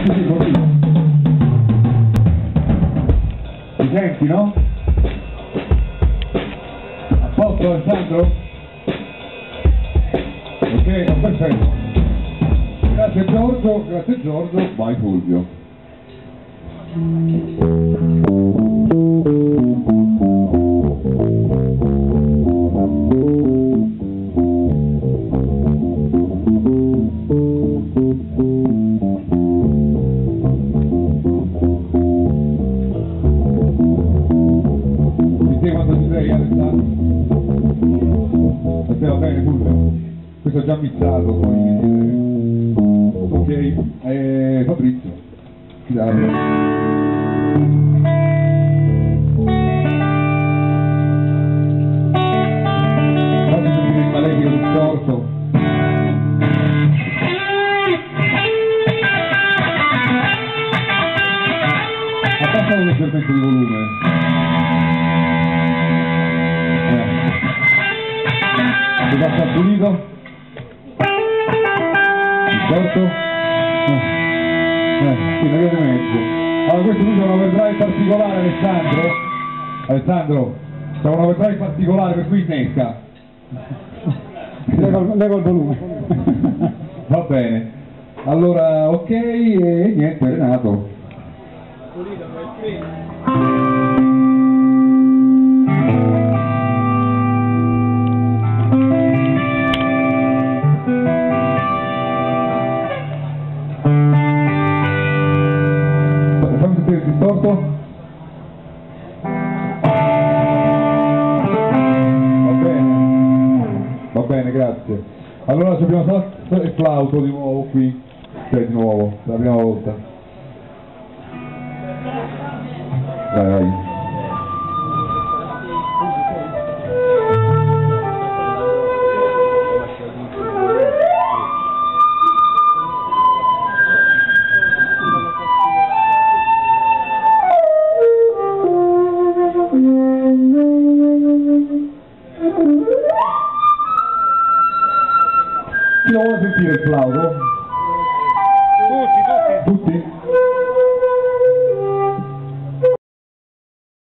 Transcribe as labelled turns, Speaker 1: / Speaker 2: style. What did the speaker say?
Speaker 1: Così, così. Ti senti, no? A posto, Alessandro? Ok, perfetto. Grazie Giorgio, vai Fulvio. Mi sei quando ci sei, Alessandro? Per te va bene Fulvio? Questo è già mixato, poi... Ok, Fabrizio, chitarra. Fammi sentire il malefico distorto. Abbassalo leggermente di volume. Si passa al pulito. Distorto. Sì, una via di mezzo. Allora questo qui c'è un overdrive particolare, Alessandro, c'è un overdrive particolare per cui innesca. Leva il volume. Va bene. Allora, ok, e niente, Renato. Il distorto? Va bene, grazie. Allora abbiamo sasso e flauto di nuovo qui, cioè di nuovo, la prima volta. Vai. Chi lo vuole sentire il flauto?